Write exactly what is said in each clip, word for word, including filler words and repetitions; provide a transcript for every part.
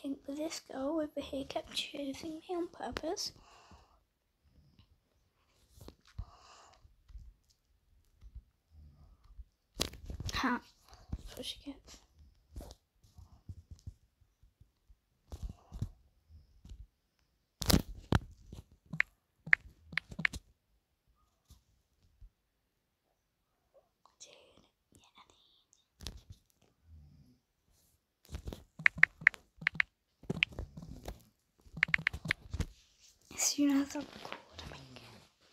think that this girl over here kept choosing me on purpose. Ha! That's what she gets. As soon as I record, I make it.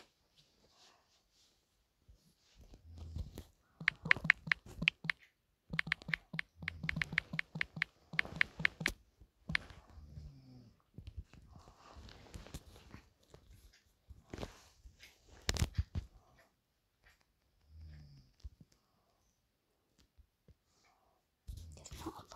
It's not a lot.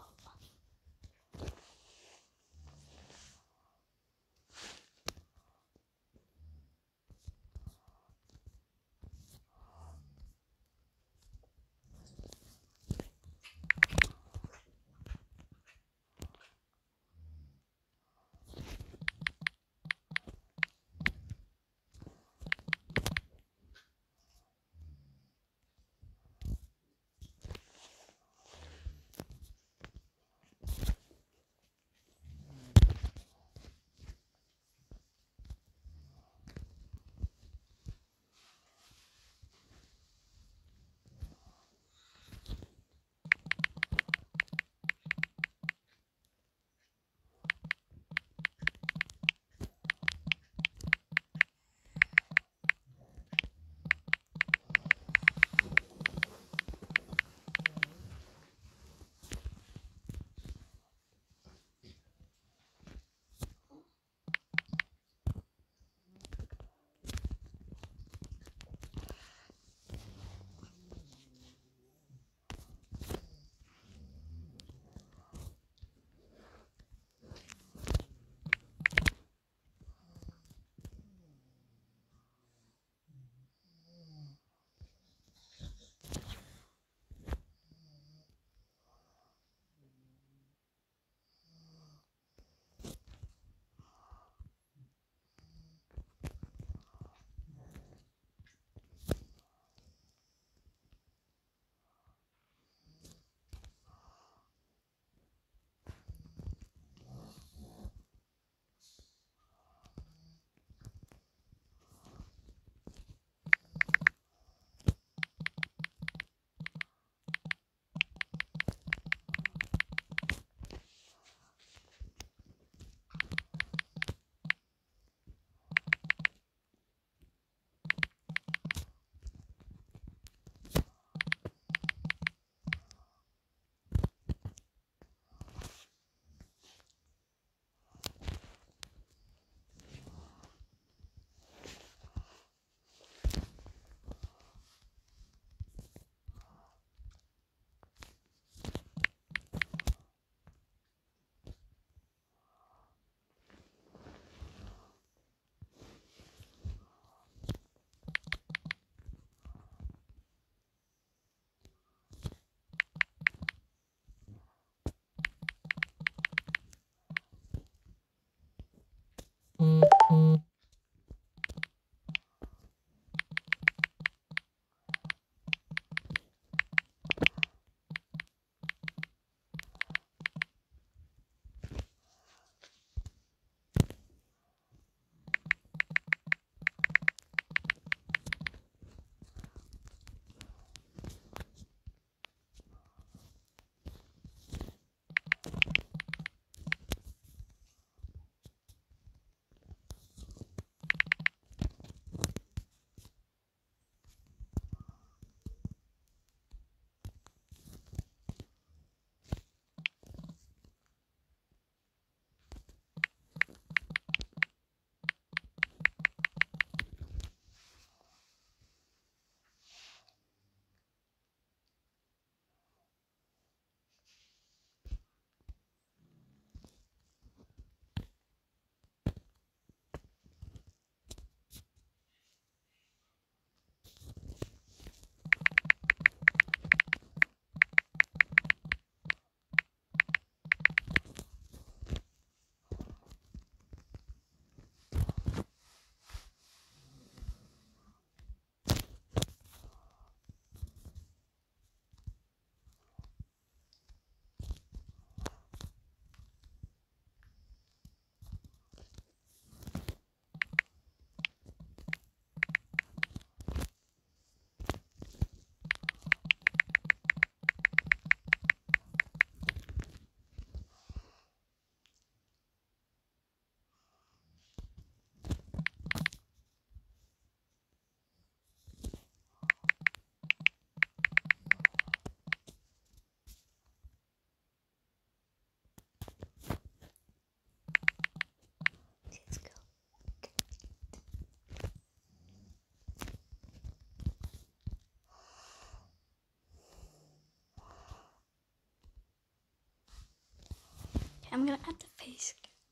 I'm gonna add the face.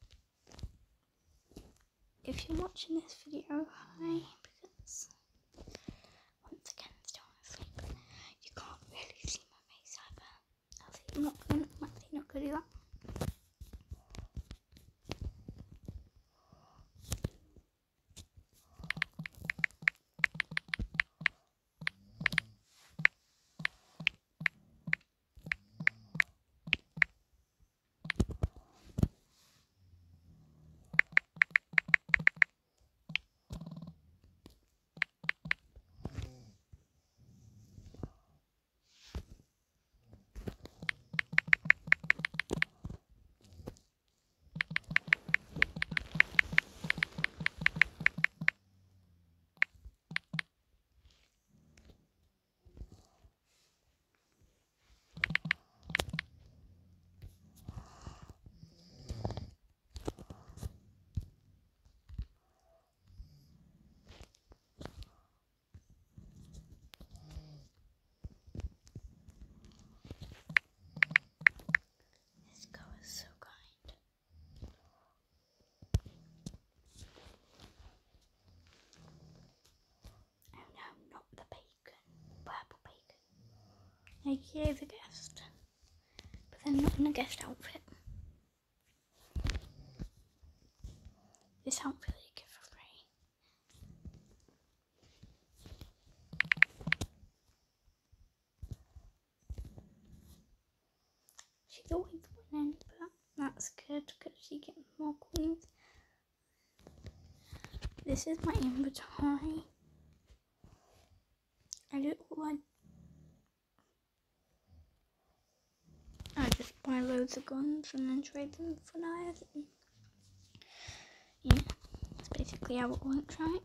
If you're watching this video, hi, because once again, still asleep. You can't really see my face either. I'll see, I'm not gonna, I'm actually not gonna do that. So kind. Oh no, not the bacon. Purple bacon. I gave a guest, but then not in a guest outfit. This outfit I get for free. She's always winning, but that's good because she gets more queens. This is my inventory. I do all I I just buy loads of guns and then trade them for knives. And yeah, that's basically how it works, right?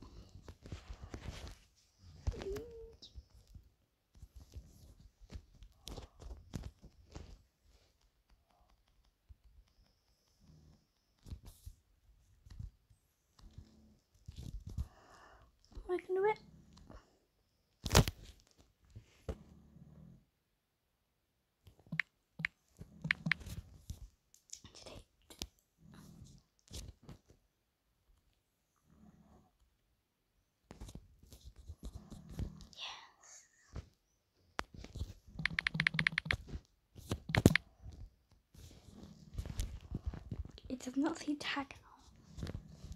I can do it. It does not say tag now.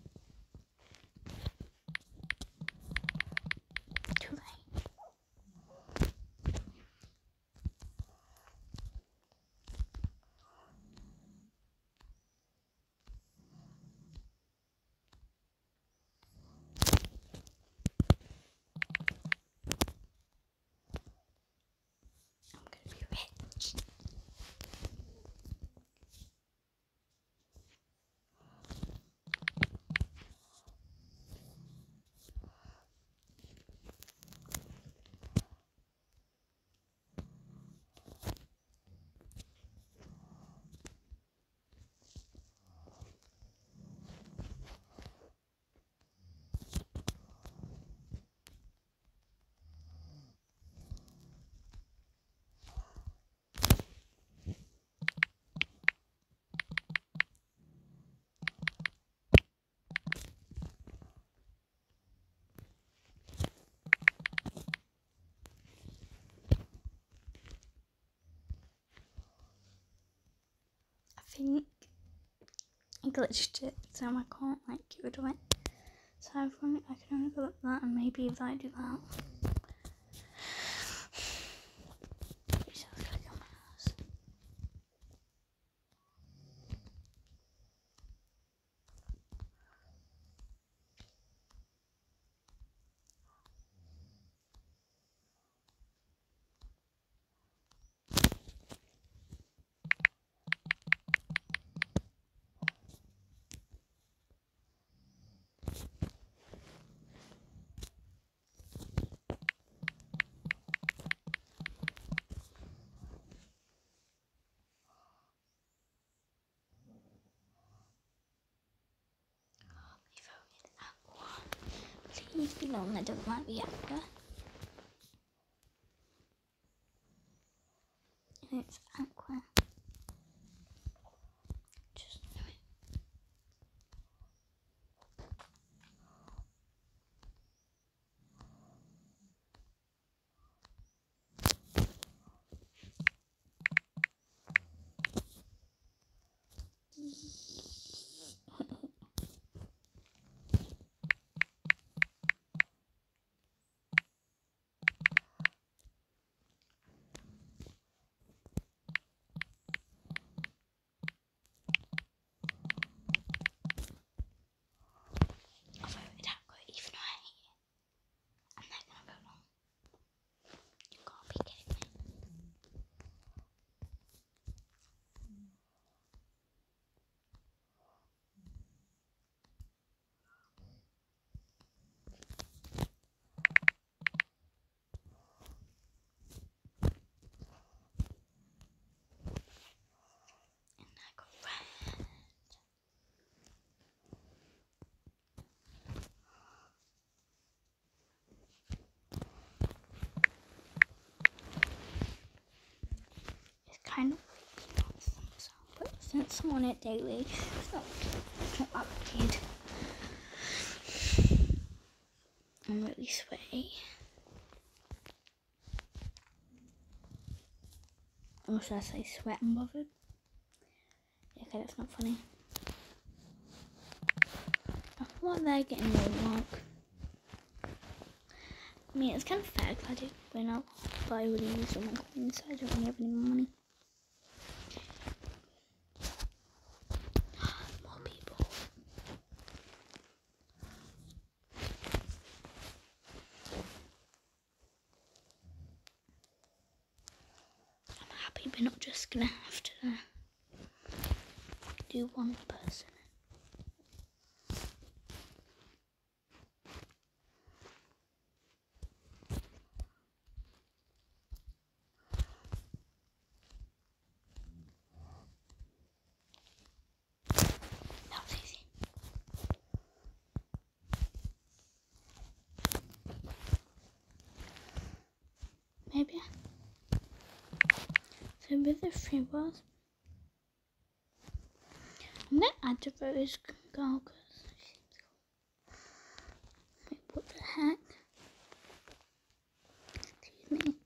Too late. I'm gonna be rich. I think I glitched it, so I can't like get rid of it. So I think I can only go like that, and maybe if I do that. Which sounds like on my house. Please be long, I don't like the actor. And it's Aqua. kind of creepy nonsense. But since I'm on it daily, it's not, it's not that weird. I'm really sweaty. Or should I say sweat and bothered? Yeah, okay, that's not funny. I feel like they're getting more work. I mean, it's kind of fair because I did win up, but I already used all my coins, so I don't really have any more money. More people. I'm happy we're not just gonna have to do one person. Maybe. So with the three bars, I'm gonna add the Rose girl because she seems cool. Wait, what the heck? Excuse me.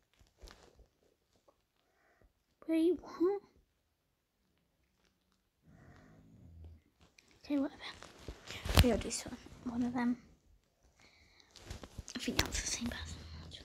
Wait, what? Okay, whatever. We'll do so. One of them. I think that was the same person.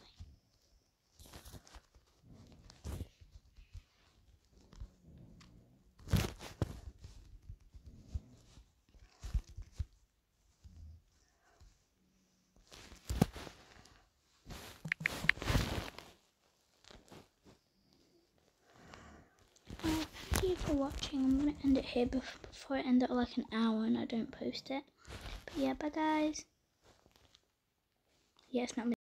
Thank you for watching. I'm going to end it here before I end up like an hour and I don't post it. But yeah, bye guys. Yeah, it's not me.